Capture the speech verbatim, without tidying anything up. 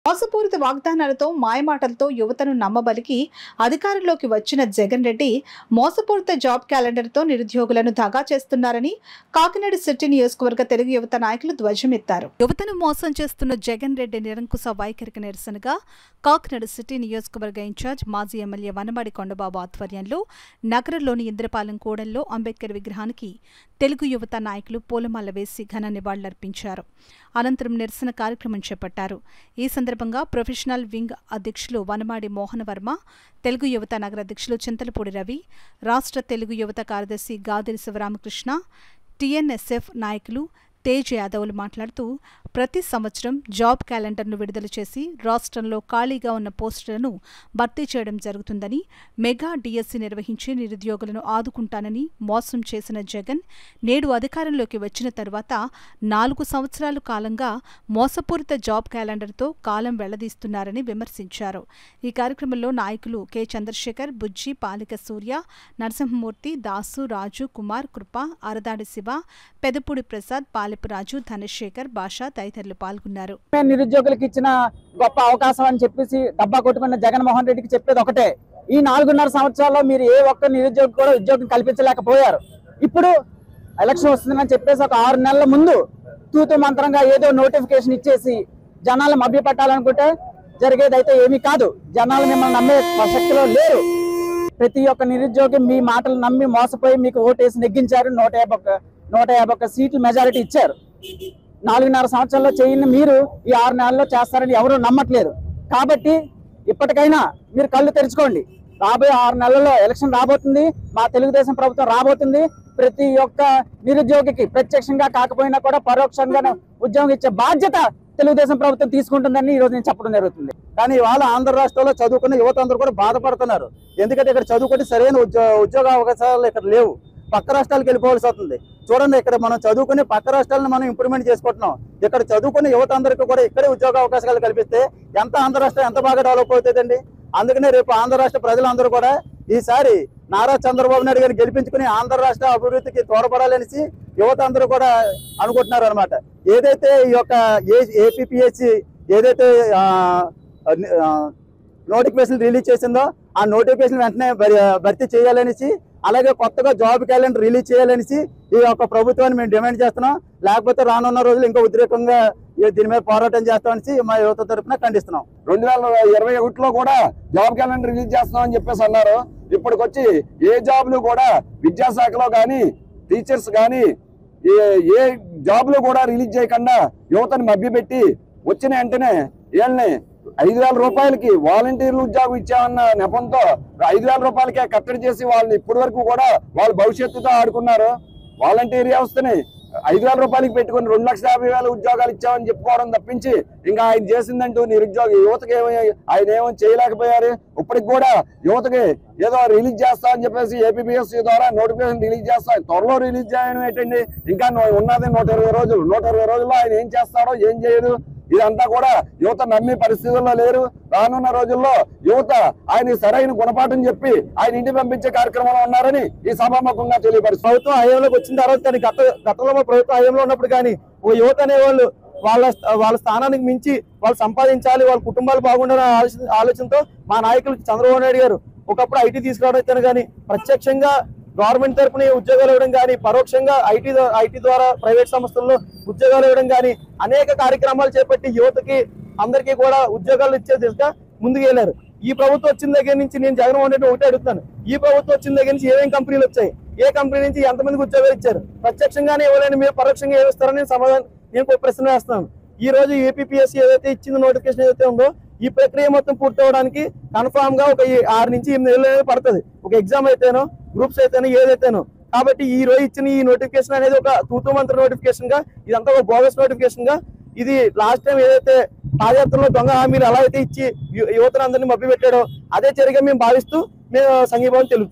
మోసపూరిత వాగ్దానాలతో మాయమాటలతో యువతను నమ్మబలికి అధికారంలోకి వచ్చిన జగన్ రెడ్డి మోసపూరిత జాబ్ క్యాలెండర్తో నిరుద్యోగులను దగా చేస్తున్నారని కాకినాడ సిటీ నియోజకవర్గ తెలుగు యువత నాయకులు ధ్వజమెత్తారు. యువతను మోసం చేస్తున్న జగన్ రెడ్డి నిరంకుశ వైఖరికి నిరసనగా కాకినాడ సిటీ నియోజకవర్గ ఇన్ఛార్జ్ మాజీ ఎమ్మెల్యే వనమాడి కొండబాబు ఆధ్వర్యంలో నగరంలోని ఇంద్రపాలెం కూడల్లో అంబేద్కర్ విగ్రహానికి తెలుగు యువత నాయకులు పూలమాల వేసి ఘన నివాళులర్పించారు. అనంతరం నిరసన కార్యక్రమం చేపట్టారు. ఈ సందర్భంగా ప్రొఫెషనల్ వింగ్ అధ్యక్షులు వనమాడి మోహన వర్మ, తెలుగు యువత నగర అధ్యక్షులు చింతలపూడి రవి, రాష్ట్ర తెలుగు యువత కార్యదర్శి గాదిరి శివరామకృష్ణ, టీఎన్ఎస్ఎఫ్ నాయకులు తేజ్ యాదవ్లు మాట్లాడుతూ ప్రతి సంవత్సరం జాబ్ క్యాలెండర్ను విడుదల చేసి రాష్ట్రంలో ఖాళీగా ఉన్న పోస్టులను భర్తీ చేయడం జరుగుతుందని, మెగా డిఎస్సి నిర్వహించి నిరుద్యోగులను ఆదుకుంటానని మోసం చేసిన జగన్ నేడు అధికారంలోకి వచ్చిన తరువాత నాలుగు సంవత్సరాల కాలంగా మోసపూరిత జాబ్ క్యాలెండర్తో కాలం వెళ్లదీస్తున్నారని విమర్శించారు. ఈ కార్యక్రమంలో నాయకులు కె చంద్రశేఖర్, బుజ్జి, పాలిక సూర్య, నరసింహమూర్తి, దాసు, రాజు, కుమార్, కృప, అరదాడి శివ, పెదపూడి ప్రసాద్, రాజు, ధనశేఖర్, భాష తదితరులు పాల్గొన్నారు. నిరుద్యోగులకు ఇచ్చిన గొప్ప అవకాశం అని చెప్పేసి డబ్బా కొట్టుకున్న జగన్మోహన్ రెడ్డికి చెప్పేది ఒకటే, ఈ నాలుగున్నర సంవత్సరాల్లో మీరు ఏ ఒక్క నిరుద్యోగి కూడా ఉద్యోగం కల్పించలేకపోయారు. ఇప్పుడు ఎలక్షన్ వస్తుందని చెప్పేసి ఒక ఆరు నెలల ముందు తూతు మంత్రంగా ఏదో నోటిఫికేషన్ ఇచ్చేసి జనాలు మభ్యపెట్టాలనుకుంటే జరిగేదైతే ఏమీ కాదు. జనాలు మిమ్మల్ని నమ్మే ప్రసక్తిలో లేరు. ప్రతి ఒక్క నిరుద్యోగి మీ మాటలు నమ్మి మోసపోయి మీకు ఓటేసి నెగ్గించారు. నూట యాభై ఒక్క నూట యాభై ఒక్క సీట్లు మెజారిటీ ఇచ్చారు. నాలుగున్నర సంవత్సరాల్లో చేయని మీరు ఈ ఆరు నెలల్లో చేస్తారని ఎవరూ నమ్మట్లేదు. కాబట్టి ఇప్పటికైనా మీరు కళ్ళు తెరుచుకోండి. రాబోయే ఆరు నెలల్లో ఎలక్షన్ రాబోతుంది, మా తెలుగుదేశం ప్రభుత్వం రాబోతుంది. ప్రతి ఒక్క నిరుద్యోగికి ప్రత్యక్షంగా కాకపోయినా కూడా పరోక్షంగా ఉద్యోగం ఇచ్చే బాధ్యత తెలుగుదేశం ప్రభుత్వం తీసుకుంటుందని ఈ రోజు నేను చెప్పడం జరుగుతుంది. కానీ ఇవాళ ఆంధ్ర రాష్ట్రంలో చదువుకున్న యువత అందరూ కూడా బాధపడుతున్నారు. ఎందుకంటే ఇక్కడ చదువుకుంటే సరైన ఉద్యోగ అవకాశాలు ఇక్కడ లేవు. పక్క రాష్ట్రాలకు వెళ్ళిపోవాల్సి వస్తుంది. చూడండి, ఇక్కడ మనం చదువుకుని పక్క రాష్ట్రాలను మనం ఇంప్రూవ్మెంట్ చేసుకుంటున్నాం. ఇక్కడ చదువుకునే యువత అందరికీ కూడా ఇక్కడే ఉద్యోగ అవకాశాలు కల్పిస్తే ఎంత ఆంధ్ర రాష్ట్రం ఎంత బాగా డెవలప్ అవుతుందండి. అందుకనే రేపు ఆంధ్ర రాష్ట్ర ప్రజలందరూ కూడా ఈసారి నారా చంద్రబాబు నాయుడు గారిని గెలిపించుకుని ఆంధ్ర రాష్ట్ర అభివృద్ధికి తోడ్పడాలనేసి యువత అందరూ కూడా అనుకుంటున్నారు అనమాట. ఏదైతే ఈ యొక్క ఏపీపీఎస్సీ ఏదైతే నోటిఫికేషన్ రిలీజ్ చేసిందో ఆ నోటిఫికేషన్ వెంటనే భర్తీ చేయాలనేసి, అలాగే కొత్తగా జాబ్ క్యాలెండర్ రిలీజ్ చేయాలనేసి ఈ యొక్క ప్రభుత్వాన్ని మేము డిమాండ్ చేస్తున్నాం. లేకపోతే రానున్న రోజులు ఇంకా ఉద్రేకంగా దీని మీద పోరాటం చేస్తామని మా యువత తరఫున ఖండిస్తున్నాం. రెండు వేల ఇరవై ఒకటిలో కూడా జాబ్ క్యాలెండర్ రిలీజ్ చేస్తున్నాం అని చెప్పేసి అన్నారు. ఇప్పటికొచ్చి ఏ జాబ్లు కూడా విద్యాశాఖలో కానీ టీచర్స్ కానీ ఏ ఏ జాబ్లు కూడా రిలీజ్ చేయకుండా యువతని మభ్యపెట్టి వచ్చిన వెంటనే వీళ్ళని ఐదు వేల రూపాయలకి వాలంటీర్లు ఉద్యోగం ఇచ్చామన్న నెపంతో ఐదు వేల రూపాయలకే కట్టడి చేసి వాళ్ళని ఇప్పటి వరకు కూడా వాళ్ళ భవిష్యత్తుతో ఆడుకున్నారు. వాలంటీర్ వ్యవస్థని ఐదు వేల రూపాయలకి పెట్టుకుని రెండు లక్షల యాభై వేల ఉద్యోగాలు ఇచ్చామని చెప్పుకోవడం తప్పించి ఇంకా ఆయన చేసిందంటూ నిరుద్యోగ యువతకి ఏమో ఆయన ఏమో చేయలేకపోయారు. ఇప్పటికి కూడా యువతకి ఏదో రిలీజ్ చేస్తామని చెప్పేసి ఏపీపీఎస్సీ ద్వారా నోటిఫికేషన్ రిలీజ్ చేస్తా త్వరలో రిలీజ్ చేయడం ఏంటండి. ఇంకా ఉన్నది నూట ఇరవై రోజులు నూట ఇరవై రోజుల్లో ఆయన ఏం చేస్తాడో ఏం చేయదు. ఇదంతా కూడా యువత నమ్మే పరిస్థితుల్లో లేరు. రానున్న రోజుల్లో యువత ఆయన సరైన గుణపాఠం చెప్పి ఆయన ఇంటి పంపించే కార్యక్రమంలో ఉన్నారని ఈ సభాముఖంగా తెలియపరుస్తారు. ప్రభుత్వం హయాంలోకి వచ్చిన తర్వాత కానీ గత గతంలో ప్రభుత్వం హయాంలో ఉన్నప్పుడు కానీ ఓ యువత అనే వాళ్ళు వాళ్ళ వాళ్ళ స్థానానికి మించి వాళ్ళు సంపాదించాలి, వాళ్ళ కుటుంబాలు బాగుండాలనే ఆలోచన ఆలోచనతో మా నాయకులు చంద్రబాబు నాయుడు గారు ఒకప్పుడు ఐటీ తీసుకురావడం కానీ ప్రత్యక్షంగా గవర్నమెంట్ తరఫున ఉద్యోగాలు ఇవ్వడం కానీ పరోక్షంగా ఐటీ ఐటీ ద్వారా ప్రైవేట్ సంస్థల్లో ఉద్యోగాలు ఇవ్వడం కానీ అనేక కార్యక్రమాలు చేపట్టి యువతకి అందరికీ కూడా ఉద్యోగాలు ఇచ్చే దిశగా ముందుకు వెళ్ళారు. ఈ ప్రభుత్వం వచ్చిన దగ్గర నుంచి నేను జగన్మోహన్ రెడ్డి ఒకటే అడుగుతాను, ఈ ప్రభుత్వం వచ్చిన దగ్గర నుంచి ఏమేమి కంపెనీలు వచ్చాయి, ఏ కంపెనీ నుంచి ఎంతమందికి ఉద్యోగాలు ఇచ్చారు, ప్రత్యక్షంగానే ఇవ్వలేని మీరు పరోక్షంగా ఏమిస్తారని సమాధానం నేను ప్రశ్న వేస్తాను. ఈ రోజు ఏపీపీఎస్సీ ఏదైతే ఇచ్చిందో నోటిఫికేషన్ ఏదైతే ఉందో ఈ ప్రక్రియ మొత్తం పూర్తి అవడానికి కన్ఫామ్ గా ఒక ఆరు నుంచి ఎనిమిది నెలలు అనేది పడుతుంది. ఒక ఎగ్జామ్ అయితేనో గ్రూప్స్ అయితేనో ఏదైతేనో. కాబట్టి ఈ రోజు ఇచ్చిన ఈ నోటిఫికేషన్ అనేది ఒక తూతూ మంత్ర నోటిఫికేషన్ గా, ఇదంతా ఒక బోగస్ నోటిఫికేషన్ గా, ఇది లాస్ట్ టైం ఏదైతే పాదయాత్రలో దొంగ హామీలు ఎలా అయితే ఇచ్చి యువతను అందరినీ మభ్య పెట్టాడో అదే చర్యగా మేము భావిస్తూ మేము సంఘీభావం తెలుపుతాం.